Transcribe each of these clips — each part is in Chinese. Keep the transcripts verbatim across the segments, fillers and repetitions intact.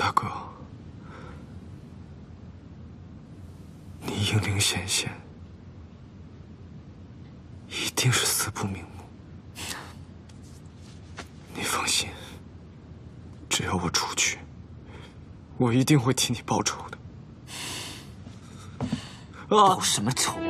大哥，你英灵显现，一定是死不瞑目。你放心，只要我出去，我一定会替你报仇的。啊！ 报什么仇啊？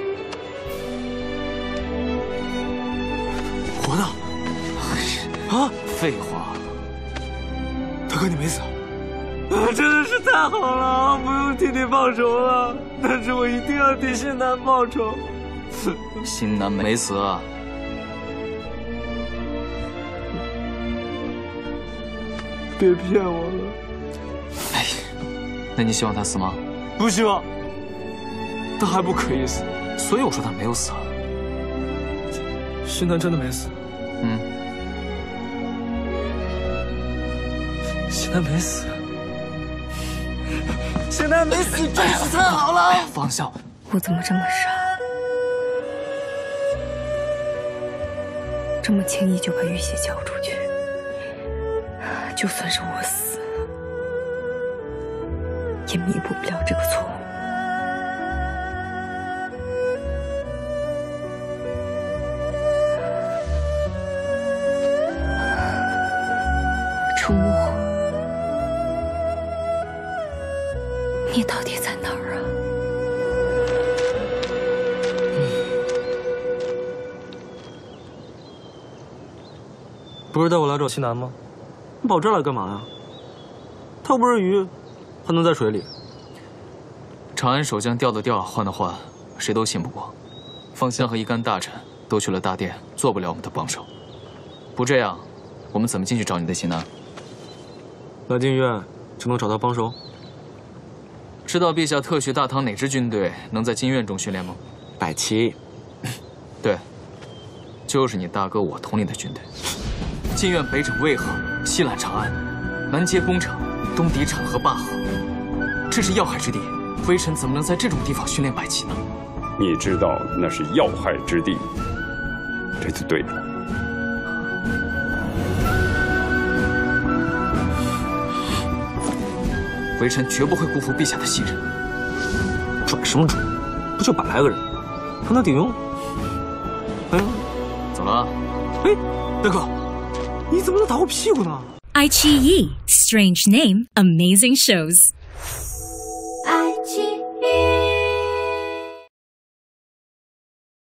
活的。啊！ 废话。 大哥，你没死。 啊，真的是太好了，不用替你报仇了。但是我一定要替新南报仇。 新南没死啊？ 别骗我了。 哎，那你希望他死吗？ 不希望。他还不可以死， 所以我说他没有死啊。 新南真的没死。 嗯。 新南没死。 现在没死，真是太好了！ 哎呀，方笑， 我怎么这么傻，这么轻易就把玉玺交出去？就算是我死，也弥补不了这个错误。楚墨。 你到底在哪儿啊？ 不是带我来找西南吗？你跑这儿来干嘛呀？他又不是鱼，还能在水里？ 长安守将调的调，换的换，谁都信不过。方相和一干大臣都去了大殿，做不了我们的帮手。不这样，我们怎么进去找你的西南？ 来禁院就能找到帮手？ 知道陛下特许大唐哪支军队能在禁院中训练吗？ 百旗。 对，就是你大哥我统领的军队。禁院北整渭河，西揽长安，南接宫城，东抵浐河灞河，这是要害之地，微臣怎么能在这种地方训练百骑呢？ 你知道那是要害之地，这就对了。 微臣绝不会辜负陛下的信任。 拽什么拽？不就百来个人，还能顶用？哎， 走了。 哎，大哥，你怎么能打我屁股呢？ iQIYI Strange Name Amazing Shows。